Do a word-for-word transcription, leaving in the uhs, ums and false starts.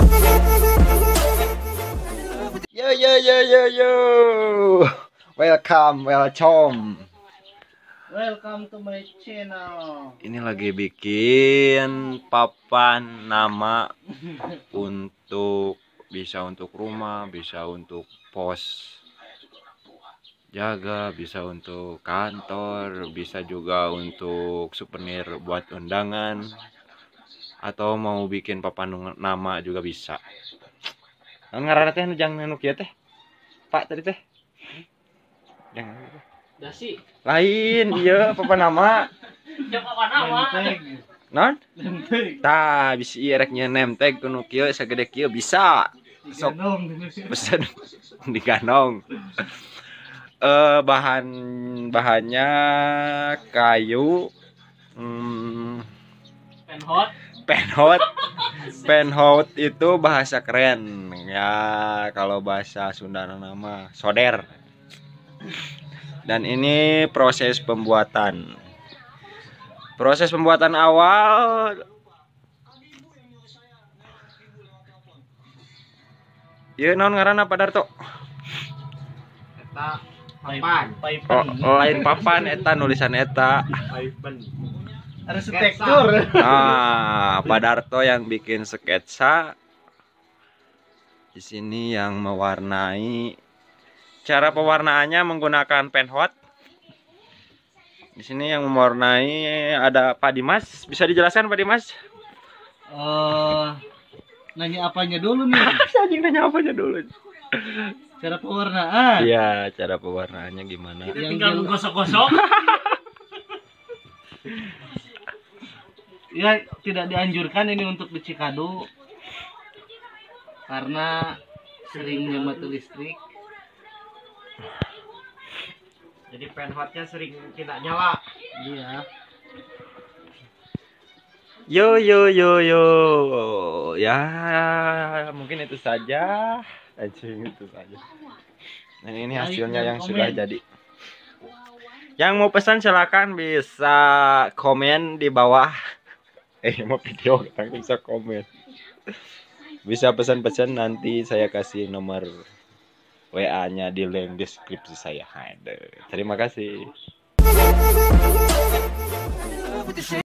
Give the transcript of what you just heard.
Yo yo yo yo yo. Welcome, welcome. Welcome to my channel. Ini lagi bikin papan nama untuk bisa untuk rumah, bisa untuk pos jaga, bisa untuk kantor, bisa juga untuk souvenir buat undangan, atau mau bikin papan nama juga bisa. Ngaranna teh jangan anu kieu teh. Pak tadi teh. Jangan. Dasi. Lain iya papan nama. Ya papan nama. Non? Tah bisa ieu rek nyenem tag kuno kieu sagede kieu bisa. Sok pesen diganong. Eh bahan bahannya kayu, hmm, Penhot. penhot. Penhot itu bahasa keren ya, kalau bahasa Sunda nama soder. Dan ini proses pembuatan. Proses pembuatan awal. Ieu naon ngaranna Pak Darto? Eta papan. Oh, lain papan eta nulisan eta. Arsitektur. Nah, Pak Darto yang bikin sketsa. Di sini yang mewarnai. Cara pewarnaannya menggunakan penhot. Di sini yang mewarnai ada Pak Dimas. Bisa dijelaskan Pak Dimas? Uh, nanya apanya dulu nih? Anjing nanya apanya dulu? Cara pewarnaan. Iya, cara pewarnaannya gimana? Kita tinggal menggosok-gosok. Ya, tidak dianjurkan ini untuk di Cikadu karena seringnya mati listrik. Jadi penhotnya sering tidak nyala. Iya. Yo yo yo yo. Ya, mungkin itu saja. Anjing itu saja. Nah, ini hasilnya yang sudah jadi. Yang mau pesan silakan bisa komen di bawah. Eh mau video kan bisa komen. Bisa pesan-pesan, nanti saya kasih nomor W A-nya di link deskripsi saya. Terima kasih.